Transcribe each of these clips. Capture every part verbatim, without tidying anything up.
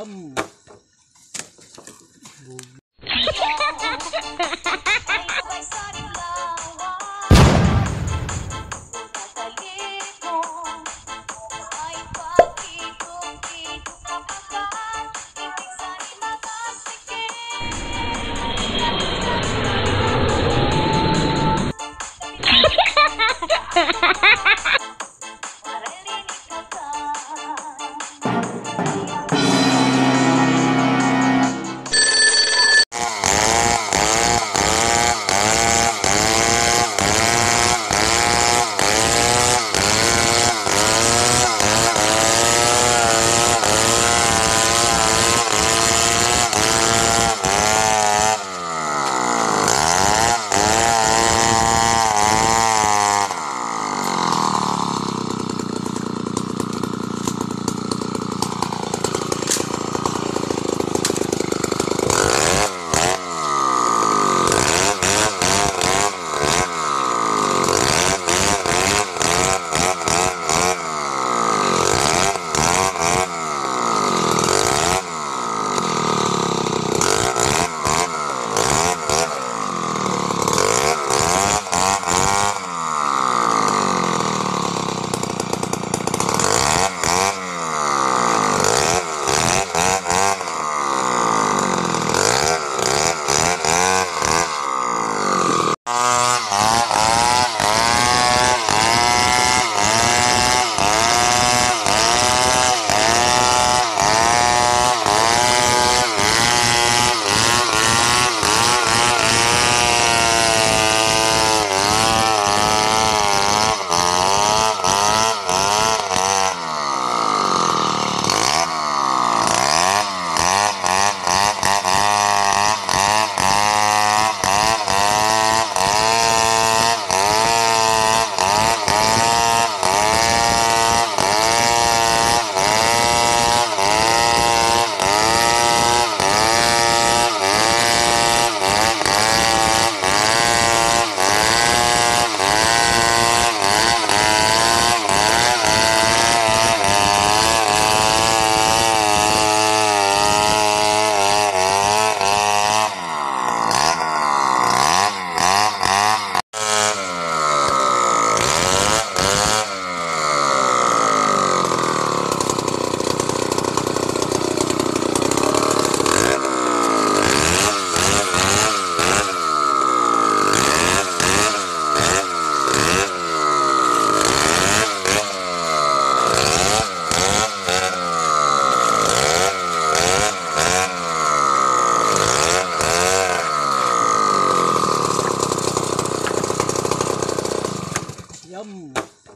Yum! Yum!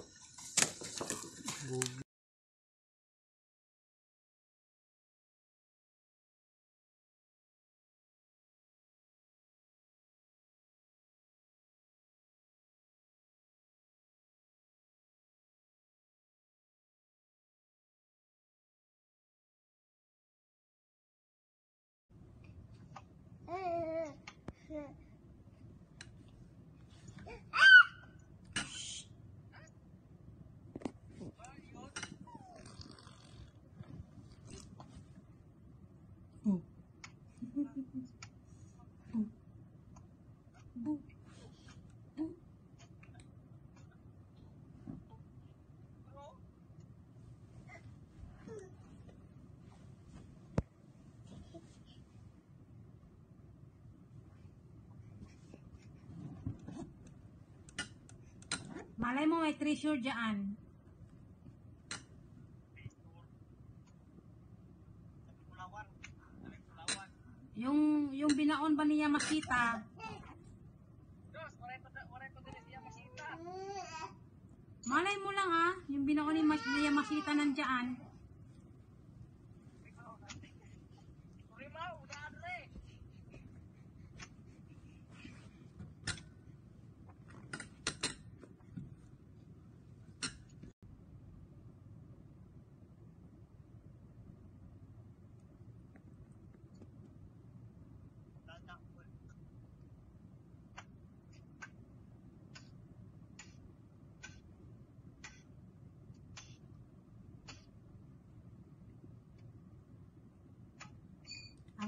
Malay mo may treasure dyan. Yung yung binaon ba niya makita? Malay mo lang ha, yung binaon ni niya makita nandiyan.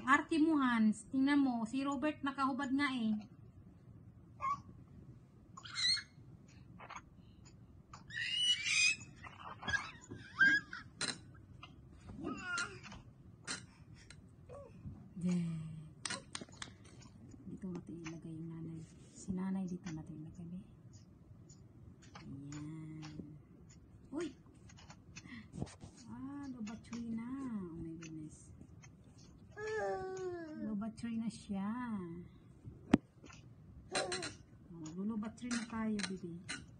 Arte mo, Hans. Tingnan mo, si Robert nakahubad nga eh. Yeah. Dito natin ilagay yung nanay. Si nanay dito natin ilagay. Ayan. Uy! Ah, lobatry na. Oh my goodness. Lobatry na siya. Oh, lulobatry na tayo, baby.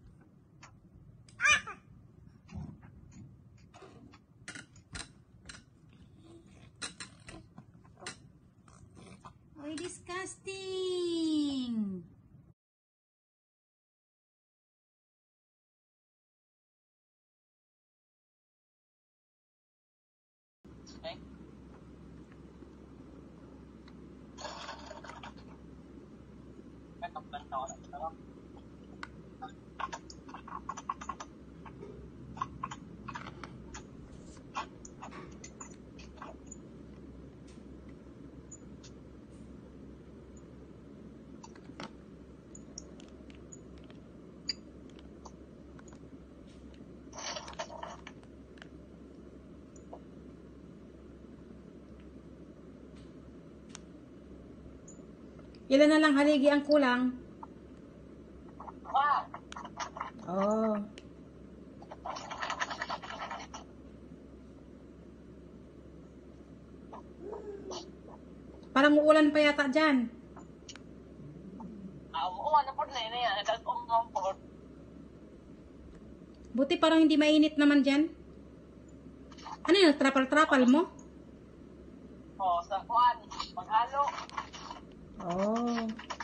Oy, disgusting! Okay. Ilan na lang haligi ang kulang? Wow. Oh. Parang uulan pa yata dyan. Ah, umuwan na po na yun yan. Dahil umuwan po. Buti parang hindi mainit naman dyan. Ano yun? Trapal-trapal mo? Oh, sa kuwan. Maghalo. Oh.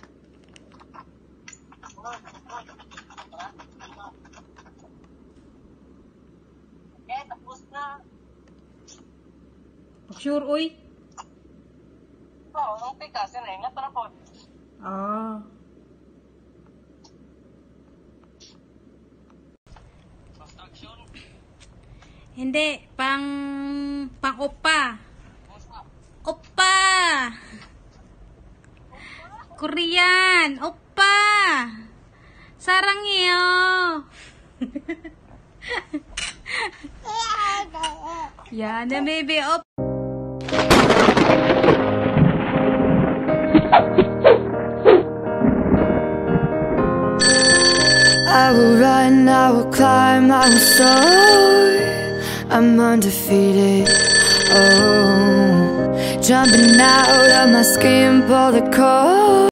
Eh, tapos na. Sure, uy. Oo, oh, nung tikas yun eh. Nga tara po. Ah. Construction. Hindi, pang pang opa. Opa. Korean, opa. Sarangyo. Yan na baby, op. I will run, I will climb, I will soar. I'm undefeated. Oh, jumping out of my skin, pull the cord.